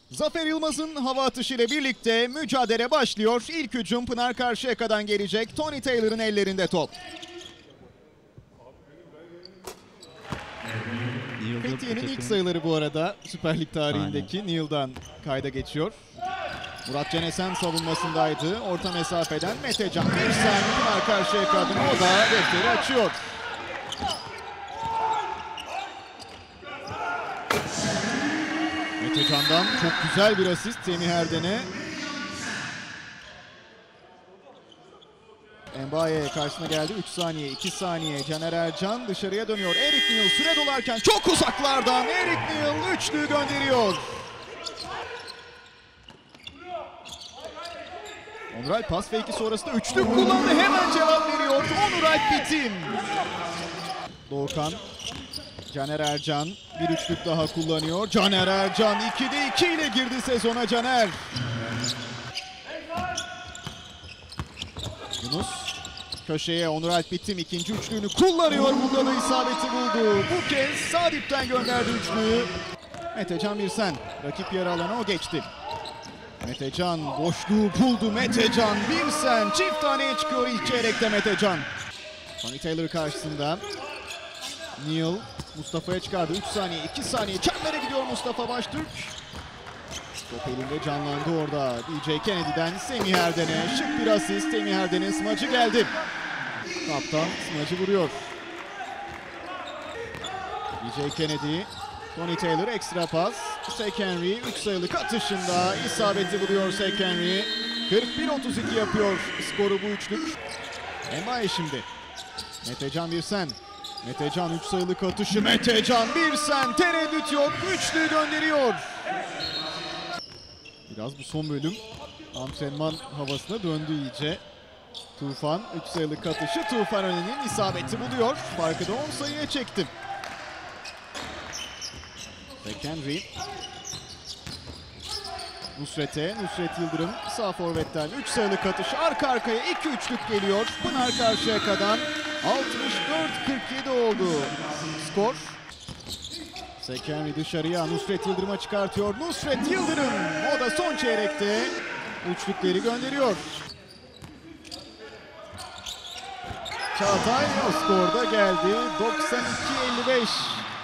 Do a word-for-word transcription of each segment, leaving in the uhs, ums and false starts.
Zafer Yılmaz'ın hava atışıyla birlikte mücadele başlıyor. İlk hücum Pınar Karşıyaka'dan gelecek. Tony Taylor'ın ellerinde top. Fethiye'nin ilk sayıları bu arada Süper Lig tarihindeki. Aynen. Neil'dan kayda geçiyor. Murat Can Esen savunmasındaydı. Orta mesafeden Metecan bir saniye Pınar Karşıyaka'dan, o da defteri açıyor. Metecan'dan çok güzel bir asist Semih Erden'e. Mbaye karşısına geldi. üç saniye, iki saniye. Caner Ercan dışarıya dönüyor. Eric Neal süre dolarken çok uzaklardan Eric Neal üçlüyü gönderiyor. Onur pas fake'i sonrasında üçlü kullandı. Hemen cevap veriyor Onur Alp Bitim. Doğukan, Caner Ercan bir üçlük daha kullanıyor. Caner Ercan ikide iki ile girdi sezona Caner. Yunus köşeye, Onur Alp Bitim ikinci üçlüğünü kullanıyor. Bunda da isabeti buldu. Bu kez sağ dipten gönderdi üçlüyü. Metecan Birsen rakip yarı alana o geçti. Metecan boşluğu buldu. Metecan Birsen çift taneye çıkıyor ilk çeyrekte Metecan. Tony Taylor karşısında. Neal Mustafa'ya çıkardı. üç saniye, iki saniye. Çembere gidiyor Mustafa Baştürk. Top elinde canlandı orada. D J Kennedy'den Semih Erden'e şık bir asist. Semih Erden'in smacı geldi. Kaptan smacı vuruyor. D J Kennedy, Tony Taylor ekstra pas. Sek Henry üç sayılık atışında isabeti buluyor Sek Henry. kırk bir otuz iki yapıyor skoru bu üçlük. Mbaye şimdi. Metecan Birsen. Metecan üç sayılık atışı. Metecan Birsen tereddüt yok. Üçlüyü gönderiyor. Biraz bu son bölüm antrenman havasına döndü iyice. Tufan üç sayılık atışı. Tufan Önen'in isabeti buluyor. Farkı da on sayıya çekti. Sek Henry. Nusret'e. Nusret Yıldırım sağ forvetten üç sayılık atış. Arka arkaya iki üçlük geliyor. Pınar Karşıyaka'dan altmış dört kırk yedi oldu skor. Sek Henry dışarıya Nusret Yıldırım'a çıkartıyor. Nusret Yıldırım o da son çeyrekte üçlükleri gönderiyor. Çağatay o skorda geldi. doksan iki elli beş.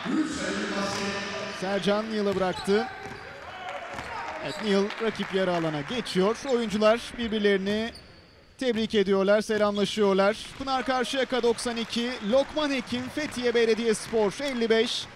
Sercan Neal'a bıraktı. Evet, Neal rakip yarı alana geçiyor. Oyuncular birbirlerini tebrik ediyorlar, selamlaşıyorlar. Pınar Karşıyaka doksan iki, Lokman Hekim Fethiye Belediyespor elli beş.